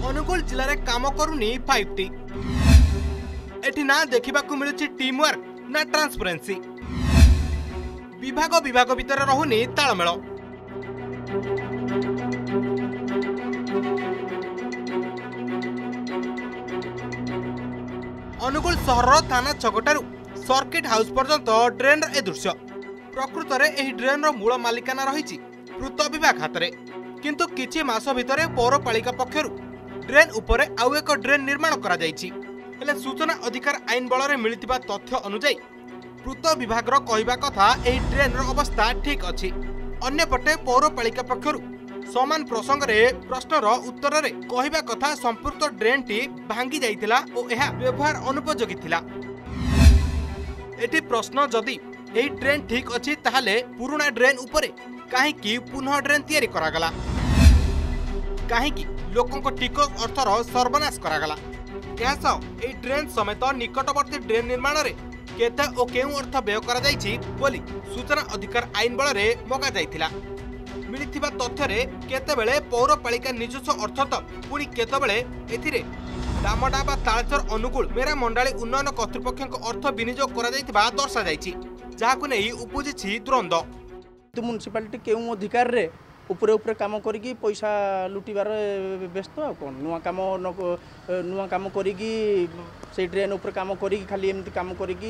अनुगुल जिले में काम करूनी 5T। एठी ना देखा मिलूची टीम वर्क ना ट्रांसपेरेंसी। विभाग विभाग भितर रहुनी तालमेल। अनुगुल सहर थाना छकटारू सर्किट हाउस पर्यंत ड्रेन ए दृश्य। प्रकृत में यह ड्रेन मूल मालिकाना रही पूर्त विभाग हाथ में, किंतु किछि मास भितर पौरपालिका पक्षर ड्रेन उपरे आउ एक ड्रेन निर्माण करा जायछि। हेले सूचना अधिकार आईन बल में मिलता तथ्य अनुसार पूर्त विभाग कहवा कथा यह ड्रेन अवस्था ठीक अच्छी। अन्यपटे पौरपालिका पक्षर समान प्रसंग में प्रश्नर उत्तर में कहवा कथा संपूर्ण ड्रेन टी भांगी जाइतिला और यह व्यवहार अनुपयोगी थिला। एटी प्रश्न जदि यही ड्रेन ठीक अच्छी ताहले पुराना ड्रेन उपरे काहेकि पुनः ड्रेन तैयारी करागला, काहेकि लोकों टिकस अर्थर सर्वनाश करागला। यह ड्रेन समेत निकटवर्ती ड्रेन निर्माण में केते और केउ अर्थ व्यय करा जायछि बोली सूचना अधिकार आईन बल में मगा जाइतिला। मिलिथिबा तथ्य रे केतेबेले पौरपालिका निजस्व अर्थ तो पुणी केतेबेले एथिरे दामडा बा तालचर अनुकूल मेरा मंडली उन्नयन कर्तृपक्ष अर्थ विनियोग करा जाइतिबा दर्शा जाइछि, जाहाकु नै उपजिछि द्वंद्व। तो म्युनिसिपालिटी केउ अधिकार रे ऊपर ऊपर काम करिकी पैसा लुटिबार व्यस्त आ कोन नुआ काम करिकी से ड्रेन ऊपर काम करिकी खाली एमती काम करिकी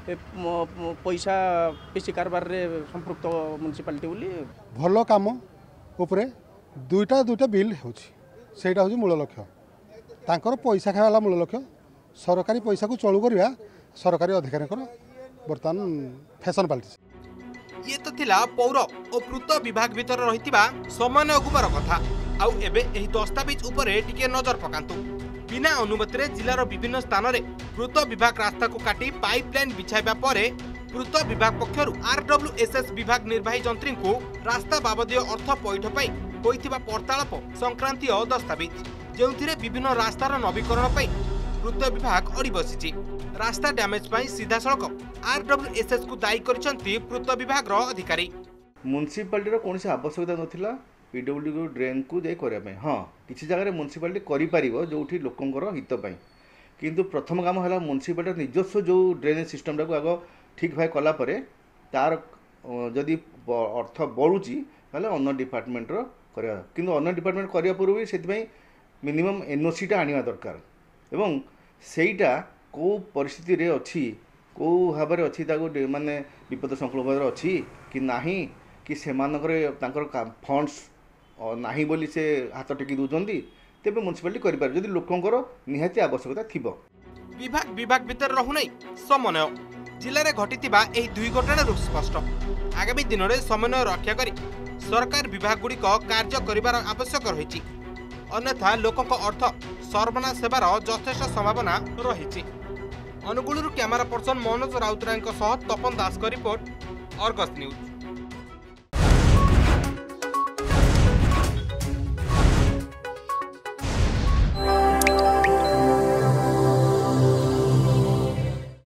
पैसा पेशी कारबार रे संपृक्त म्युनिसिपालिटी बोली भलो काम ऊपर दुईटा बिल होछि, सेटा होछि मूल लक्ष्य। तांकर पैसा खाइला मूल लक्ष्य। सरकारी पैसा को चलू करिया सरकारी अधिकारी बर्तमान फैशन पलटि। ये तो थिला पौर और पूर्त विभाग भीतर रहितिबा समन्वय गुबर कथा। आउ एबे एही दस्तावेज उपरे टिके नजर पकांतु। बिना अनुमति रे जिलार विभिन्न स्थान रे पूर्त विभाग रास्ता को काटी पाइपलाइन बिछाइबा परे पूर्त विभाग पक्षरु RWSS विभाग निर्वाही जंत्री को रास्ता बाबदीय अर्थ पैठ पई होइतिबा पर्ताळप संक्रांतीय दस्तावेज, जेउथिरे विभिन्न रास्तार नवीकरण पई पूर्त विभाग अड़ी बसिछि। रास्ता डैमेज पई सीधा सड़क RWSS को दायी करिसंती पूर्त विभाग रो अधिकारी। म्युनिसिपालिटी रो कोनसी आवश्यकता नथिला पीडब्ल्यूडी को ड्रेन को जाई करिया पई। हां किछि जगह रे म्युनिसिपालिटी करि परिबो जोठी लोकंकर हित पई, किंतु प्रथम काम हला म्युनिसिपालिटी निजस्व जो ड्रेनेज सिस्टम को आगो ठीक भाई कला परे तार जदि अर्थ बढ़ुची ताले अन्य डिपार्टमेंट रो करिया, किंतु अन्य डिपार्टमेंट करिया पूर्व सेति मिनिमम एनओसी टा आनिवा दरकार एवं सेईटा को परिस्थिति रे अछि को भाव अच्छी माने विपद संकुल भाव अच्छी कि नाही कि सेमानकर तांकर फंड्स नाही बोली से हाथ टेकी दउचंदी तेबे म्युनिसिपालिटी करि पार जदि लोकंकर निहाती आवश्यकता थिबो। विभाग भीतर रहुनै समन्वय जिले में घटितिबा एही दुई घटना स्पष्ट। आगामी दिन में समन्वय रक्षा करी सरकार विभाग गुड़िक कार्य करिबार आवश्यक रहिछि, अन्यथा लोकंक अर्थ सर्वनाश हेबार यथेष्ट संभावना रहिछि। अनुगुलुर कैमरा पर्सन मनोज राउतराय सह तपन दास का रिपोर्ट, अर्गस न्यूज।